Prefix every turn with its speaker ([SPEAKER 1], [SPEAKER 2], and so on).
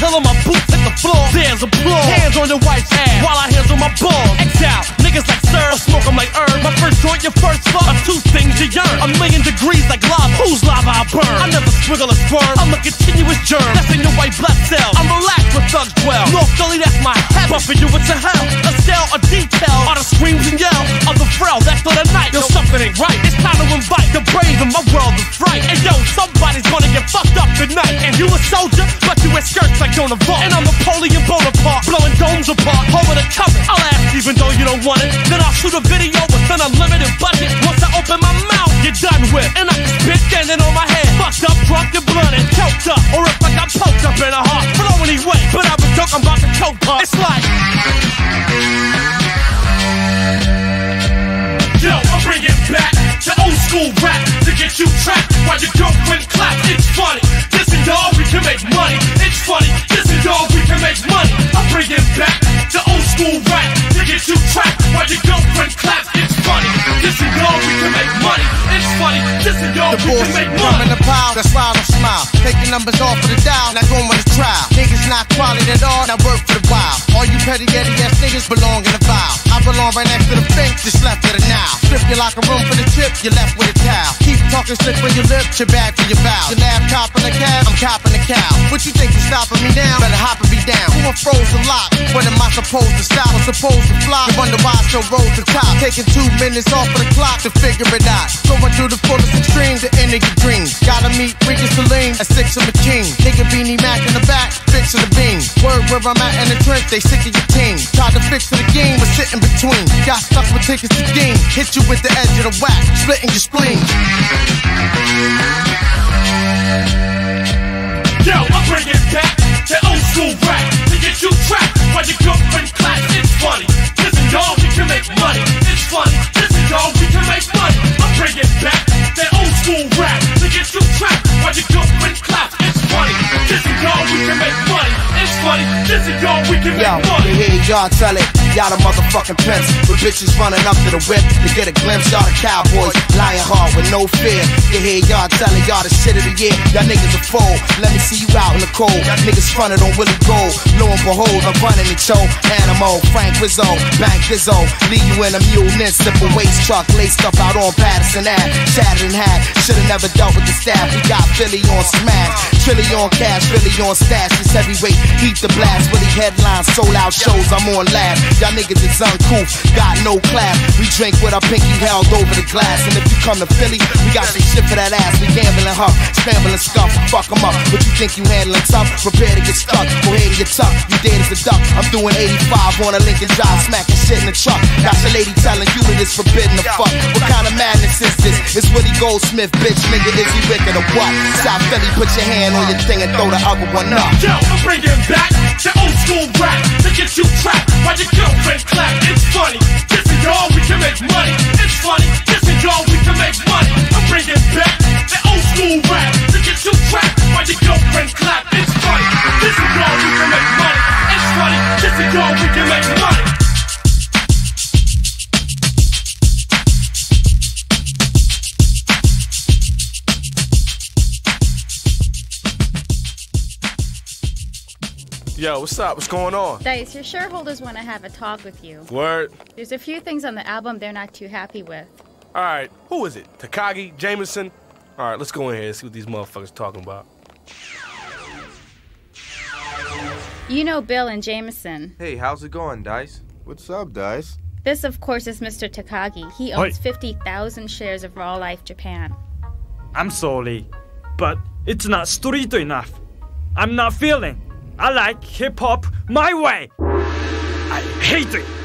[SPEAKER 1] heel of my boots hit the floor. There's applause. Hands on your wife's ass while I handle my balls. Exile, niggas like sir, I smoke 'em like herb. My first joint, your first fuck, are two things you yearn. 1,000,000 degrees like lava. Whose lava I burn? I never swiggle a sperm. I'm a continuous germ. That's in your white blood cell. I'm relaxed with thugs dwell. North Philly, that's my heaven. But for you, it's a hell. A cell, a detail. All the screams and yell of the frail. That's for the night. Yo, something ain't right. It's time to invite the brave in my world of fright. And yo, somebody's gonna get fucked up tonight. And you a soldier, but you wear skirts like Joan of Arc. And I'm Napoleon Bonaparte, blowing domes apart. Over the cover, I'll ask even though you don't want it. Then I'll shoot a video with an unlimited budget. Once I open my mouth, you're done with. And I can spit standing on my head. Fucked up, drunk and blunted, choked up. Or if I got poked up in the heart. Flow anyway, but I was joke, I'm about to choke up. It's like, yo, I'm bringing back the old school rap to get you trapped while your girlfriend clap. It's funny, this and y'all, we can make money. It's funny, this and y'all, we can make money. I'm bringing back the old school rap to get you trapped while your girlfriend clap. It's funny, this and y'all, we can make money. It's funny, this and y'all, we can make money.
[SPEAKER 2] The pile, that's why I don't smile. Take the numbers off of the dial, now going with the trial. Niggas not quality at all, now work for the wild. All you petty ass niggas belong in the vial. I belong right next to the fence, just left of the now. Strip your locker room for the trip, you're left with a towel. Keep talking slick when you lip, you're bad for your vow. Your laptop in the cab, I'm copping the cow. What you think you stopping me now? Better hop and be down. Who a frozen lock? What am I supposed to stop? I'm supposed to fly. You wonder why I still roll to top. Taking 2 minutes off of the clock to figure it out. Going through the fullest extreme, the end of your dreams. Gotta meet Ricky Saline, a 6 of a king. Nigga beanie Mac in the back, fix of the beam. Word where I'm at in the trench, they sick of your team. Tried to fix to the game, but sitting between. Got stuck with tickets to game. Hit you with the edge of the whack, splitting your spleen.
[SPEAKER 1] Yo, I'm bringing back the old school rap to get you trapped while your girlfriend claps. It's funny, listen y'all, we can make money. It's funny, listen y'all, we can make money. I'm bringing back that old school rap to get you trapped while your girlfriend claps. It's funny, listen y'all, we can make money. It's funny, listen y'all, we can make money.
[SPEAKER 2] You hear y'all tell it, y'all the motherfucking pimps. With bitches running up to the whip to get a glimpse. Y'all the cowboys, lying hard with no fear. You hear y'all tell it, y'all the shit of the year. Y'all niggas are full, let me see you out in the cold. Niggas fronted on Willie Gold. Lo and behold, I'm running the show. Animal, Frank Rizzo, Bank Gizzo. Leave you in a mule, then slip a waist truck. Laced up out on Patterson Ave. Shattered in half, should've never dealt with the staff. We got Philly on smash, trillion cash, Philly on stash. It's heavyweight, heat the blast. Willie headlines, sold out shows, I'm on lab. Y'all niggas is uncouth, got no class. We drink with our pinky held over the glass. And if you come to Philly, we got some shit for that ass. We gambling huff, scrambling scuff, fuck 'em up. What you think you handling tough? Prepare to get stuck, go ahead and get tough. You dead as a duck, I'm doing 85 on a Lincoln Drive, smacking shit in the truck. Got your lady telling you that it's forbidden to fuck. What kind of madness is this? It's Willie Goldsmith, bitch, nigga, is he wicked or what? South Philly, put your hand on your thing and throw the other one up.
[SPEAKER 1] Yo, I'm bringing back the old school rap to get you trapped while your girlfriend clap. It's funny, this and y'all, we can make money. It's funny, this and y'all, we can make money. I'm bringing back the old school rap to get you trapped while your girlfriend clap. It's funny, this and y'all, we can make money. It's funny, this and y'all, we can make money.
[SPEAKER 3] Yo, what's up? What's going on?
[SPEAKER 4] Dice, your shareholders want to have a talk with you.
[SPEAKER 3] Word?
[SPEAKER 4] There's a few things on the album they're not too happy with.
[SPEAKER 3] All right, who is it? Takagi? Jameson? All right, let's go in here and see what these motherfuckers talking about.
[SPEAKER 4] You know Bill and Jameson.
[SPEAKER 5] Hey, how's it going, Dice?
[SPEAKER 6] What's up, Dice?
[SPEAKER 4] This, of course, is Mr. Takagi. He owns 50,000 shares of Raw Life Japan.
[SPEAKER 7] I'm sorry, but it's not street enough. I'm not feeling. I like hip-hop my way. I hate it.